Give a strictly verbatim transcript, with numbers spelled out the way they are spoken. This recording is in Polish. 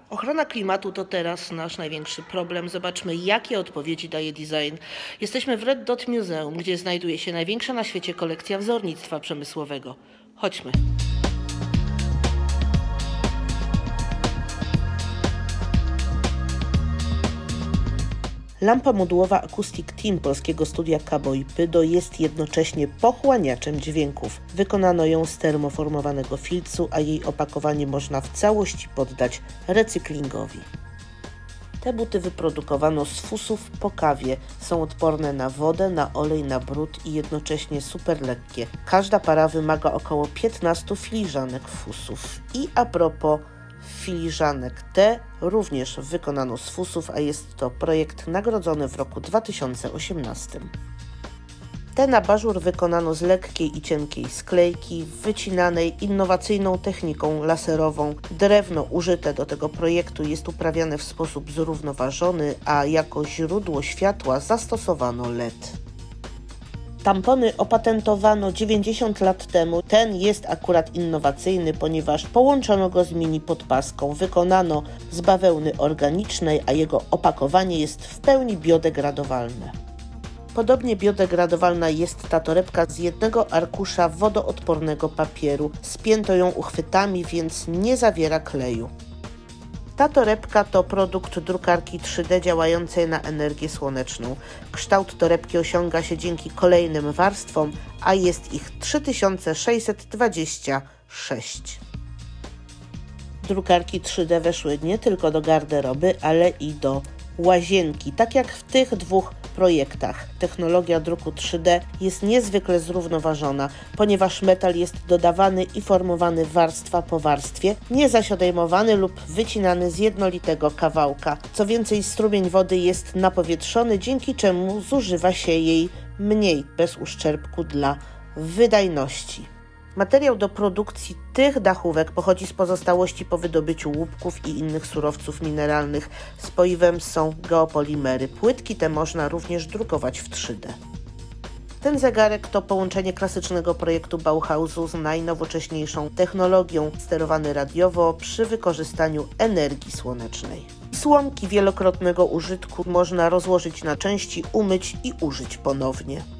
Ochrona klimatu to teraz nasz największy problem. Zobaczmy, jakie odpowiedzi daje design. Jesteśmy w Red Dot Museum, gdzie znajduje się największa na świecie kolekcja wzornictwa przemysłowego. Chodźmy. Lampa modułowa Acoustic Team polskiego studia Kabo i Pydo jest jednocześnie pochłaniaczem dźwięków. Wykonano ją z termoformowanego filcu, a jej opakowanie można w całości poddać recyklingowi. Te buty wyprodukowano z fusów po kawie. Są odporne na wodę, na olej, na brud i jednocześnie super lekkie. Każda para wymaga około piętnastu filiżanek fusów. I a propos filiżanek, te również wykonano z fusów, a jest to projekt nagrodzony w roku dwa tysiące osiemnastym. Ten abażur wykonano z lekkiej i cienkiej sklejki, wycinanej innowacyjną techniką laserową. Drewno użyte do tego projektu jest uprawiane w sposób zrównoważony, a jako źródło światła zastosowano L E D. Tampony opatentowano dziewięćdziesiąt lat temu. Ten jest akurat innowacyjny, ponieważ połączono go z mini podpaską. Wykonano z bawełny organicznej, a jego opakowanie jest w pełni biodegradowalne. Podobnie biodegradowalna jest ta torebka z jednego arkusza wodoodpornego papieru. Spięto ją uchwytami, więc nie zawiera kleju. Ta torebka to produkt drukarki trzy D działającej na energię słoneczną. Kształt torebki osiąga się dzięki kolejnym warstwom, a jest ich trzy tysiące sześćset dwadzieścia sześć. Drukarki trzy D weszły nie tylko do garderoby, ale i do łazienki, tak jak w tych dwóch projektach. Technologia druku trzy D jest niezwykle zrównoważona, ponieważ metal jest dodawany i formowany warstwa po warstwie, nie zaś odejmowany lub wycinany z jednolitego kawałka. Co więcej, strumień wody jest napowietrzony, dzięki czemu zużywa się jej mniej, bez uszczerbku dla wydajności. Materiał do produkcji tych dachówek pochodzi z pozostałości po wydobyciu łupków i innych surowców mineralnych. Spoiwem są geopolimery. Płytki te można również drukować w trzy D. Ten zegarek to połączenie klasycznego projektu Bauhausu z najnowocześniejszą technologią, sterowany radiowo przy wykorzystaniu energii słonecznej. Słomki wielokrotnego użytku można rozłożyć na części, umyć i użyć ponownie.